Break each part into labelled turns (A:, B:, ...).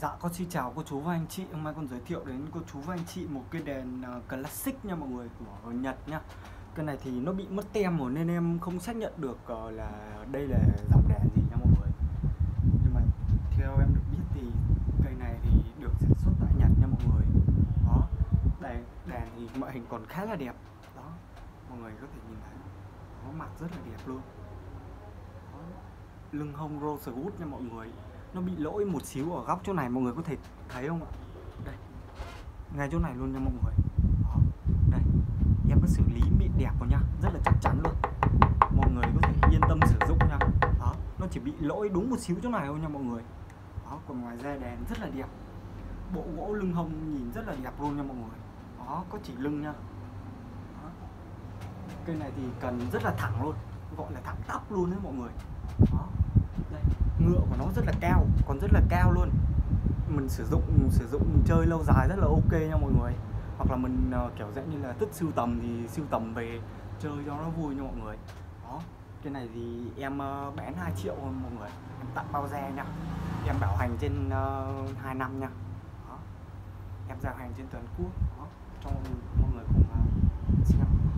A: Dạ, con xin chào cô chú và anh chị. Hôm nay con giới thiệu đến cô chú và anh chị một cái đèn classic nha mọi người, của Nhật nha. Cái này thì nó bị mất tem rồi nên em không xác nhận được là đây là dòng đèn gì nha mọi người. Nhưng mà theo em được biết thì cây này thì được sản xuất tại Nhật nha mọi người. Đó, đèn thì ngoại hình còn khá là đẹp. Đó, mọi người có thể nhìn thấy nó mặt rất là đẹp luôn. Đó, lưng hông rosewood nha mọi người. Nó bị lỗi một xíu ở góc chỗ này, mọi người có thể thấy không ạ? Đây, ngay chỗ này luôn nha mọi người. Đó, đây, em đã xử lý bị đẹp rồi nha, rất là chắc chắn luôn. Mọi người có thể yên tâm sử dụng nha. Đó, nó chỉ bị lỗi đúng một xíu chỗ này thôi nha mọi người. Đó, còn ngoài ra đèn rất là đẹp. Bộ gỗ lưng hông nhìn rất là đẹp luôn nha mọi người. Đó, có chỉ lưng nha. Đó, cây này thì cần rất là thẳng luôn, gọi là thẳng tắp luôn đấy mọi người. Đó, đây, ngựa của nó rất là cao, còn rất là cao luôn. Mình sử dụng chơi lâu dài rất là ok nha mọi người. Hoặc là mình kiểu dạng như là thích sưu tầm thì sưu tầm về chơi cho nó vui nha mọi người. Đó, cái này thì em bán 2 triệu thôi mọi người, em tặng bao re nha, em bảo hành trên 2 năm nha. Đó, em giao hàng trên toàn quốc. Đó, cho mọi người cùng xem.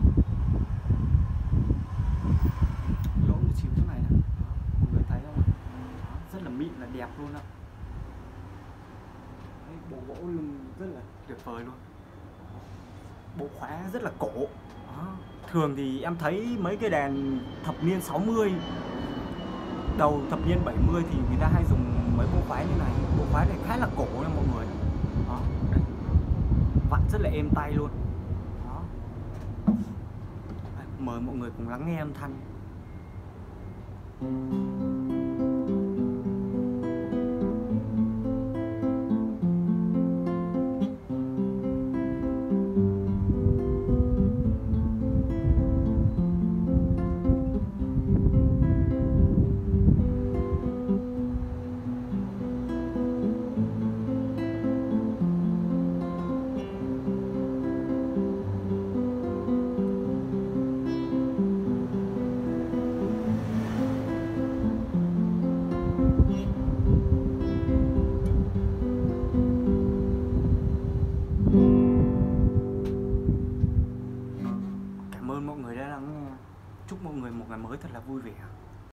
A: Lỗi một xíu chỗ này nè, mọi người thấy không? Đó, rất là mịn, là đẹp luôn ạ. Bộ gỗ lưng rất là tuyệt vời luôn. Bộ khóa rất là cổ. Đó, thường thì em thấy mấy cái đèn thập niên 60, đầu thập niên 70 thì người ta hay dùng mấy bộ khóa như này. Bộ khóa này khá là cổ nha mọi người. Đó, đây, vặn rất là êm tay luôn. Đó, đây, mời mọi người cùng lắng nghe âm thanh. Cảm ơn mọi người đã lắng nghe. Chúc mọi người một ngày mới thật là vui vẻ.